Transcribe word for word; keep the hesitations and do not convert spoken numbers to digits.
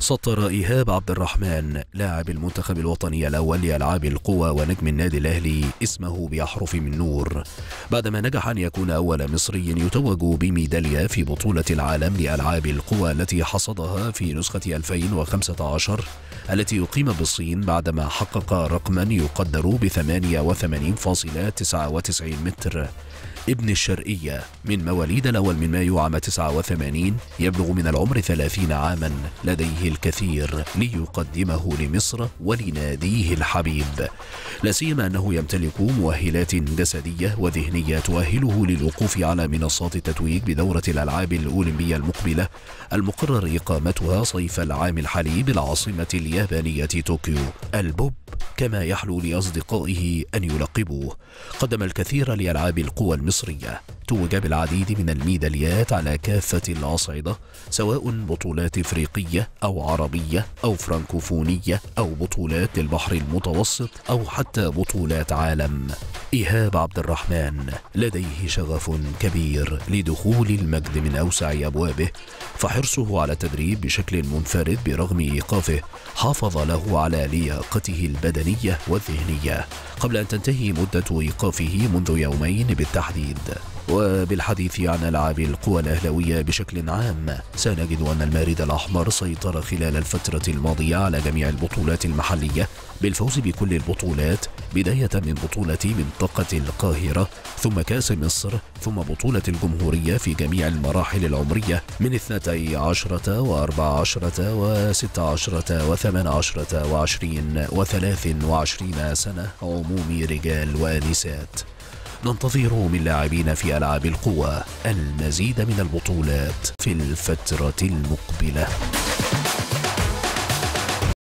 سطر إيهاب عبد الرحمن لاعب المنتخب الوطني الأول لألعاب القوى ونجم النادي الأهلي اسمه بأحرف من نور بعدما نجح أن يكون أول مصري يتوج بميدالية في بطولة العالم لألعاب القوى التي حصدها في نسخة ألفين وخمسة عشر التي أقيم بالصين بعدما حقق رقما يقدر ب ثمانية وثمانين فاصلة تسعة وتسعين متر. ابن الشرقية من مواليد الأول من مايو عام تسعة وثمانين، يبلغ من العمر ثلاثين عاما، لديه الكثير ليقدمه لمصر ولناديه الحبيب، لا سيما أنه يمتلك مؤهلات جسدية وذهنية تؤهله للوقوف على منصات التتويج بدورة الألعاب الأولمبية المقبلة المقرر إقامتها صيف العام الحالي بالعاصمة اليابانية طوكيو. البوب كما يحلو لأصدقائه أن يلقبوه، قدم الكثير لألعاب القوى المصرية، توج بالعديد من الميداليات على كافة الأصعدة، سواء بطولات إفريقية أو عربية أو فرانكوفونية أو بطولات البحر المتوسط أو حتى بطولات عالم. إيهاب عبد الرحمن لديه شغف كبير لدخول المجد من أوسع أبوابه، فحرصه على التدريب بشكل منفرد برغم إيقافه حافظ له على لياقته البدنية والذهنية قبل أن تنتهي مدة إيقافه منذ يومين بالتحديد. وبالحديث عن ألعاب القوى الأهلوية بشكل عام، سنجد أن المارد الأحمر سيطر خلال الفترة الماضية على جميع البطولات المحلية بالفوز بكل البطولات، بداية من بطولة منطقة القاهرة ثم كأس مصر ثم بطولة الجمهورية في جميع المراحل العمرية من اثنتي عشرة وأربع عشرة وست عشرة وثمان عشرة وعشرين وثلاث وعشرين سنة، عموم رجال ونساء. ننتظر من لاعبين في ألعاب القوى المزيد من البطولات في الفترة المقبلة.